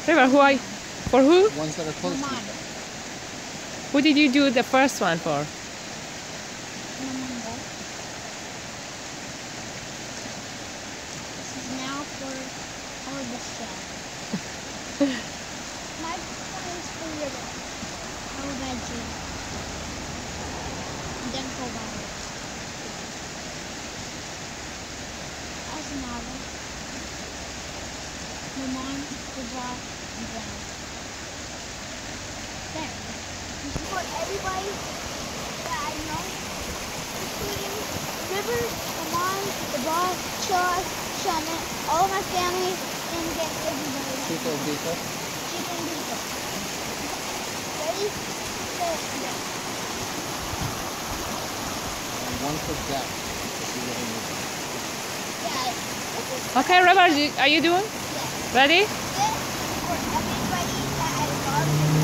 River, for who? Ones that are close to each other. Who did you do the first one for? This is now for the shell. My one is for River. No veggie. And then for Robert. That's another. Maman, River, and Brown. There. This is for everybody that I know, including River, Maman, River, Charles, Shannon, all my family, and get everybody. Chico, Biko. Chico and Biko. Ready? Set, go. And one for Jack. Yeah. Okay, River, are you doing? Yeah. Ready? This is for everybody that I love.